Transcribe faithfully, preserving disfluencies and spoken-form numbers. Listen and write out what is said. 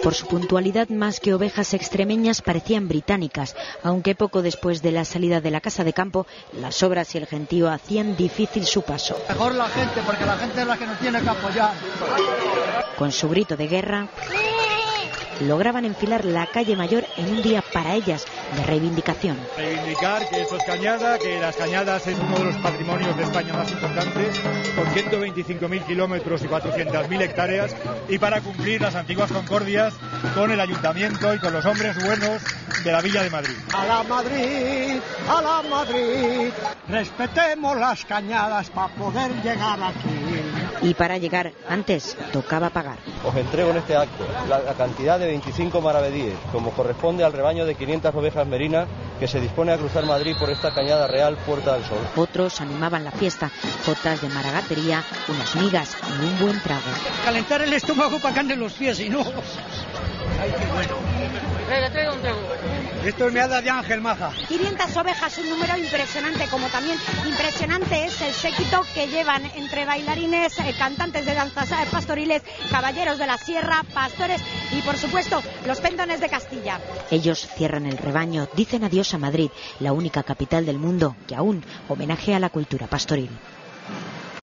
Por su puntualidad, más que ovejas extremeñas parecían británicas, aunque poco después de la salida de la casa de campo, las obras y el gentío hacían difícil su paso. Mejor la gente, porque la gente es la que nos tiene que apoyar. Con su grito de guerra, lograban enfilar la calle Mayor en un día para ellas de reivindicación. Reivindicar que esto es Cañada, que las Cañadas es uno de los patrimonios de España más importantes, con ciento veinticinco mil kilómetros y cuatrocientas mil hectáreas, y para cumplir las antiguas concordias con el ayuntamiento y con los hombres buenos de la Villa de Madrid. A la Madrid, a la Madrid, respetemos las Cañadas para poder llegar aquí. Y para llegar antes tocaba pagar. Os entrego en este acto la, la cantidad de veinticinco maravedíes, como corresponde al rebaño de quinientas ovejas merinas que se dispone a cruzar Madrid por esta Cañada Real Puerta del Sol. Otros animaban la fiesta, jotas de maragatería, unas migas y un buen trago. Calentar el estómago para que anden los pies, y no... Ay, qué bueno. Traiga, traiga un trago. Esto es meada de Ángel Maja. quinientas ovejas, un número impresionante, como también impresionante es el séquito que llevan entre bailarines, eh, cantantes de danzas eh, pastoriles, caballeros de la sierra, pastores y, por supuesto, los pendones de Castilla. Ellos cierran el rebaño, dicen adiós a Madrid, la única capital del mundo que aún homenajea a la cultura pastoril.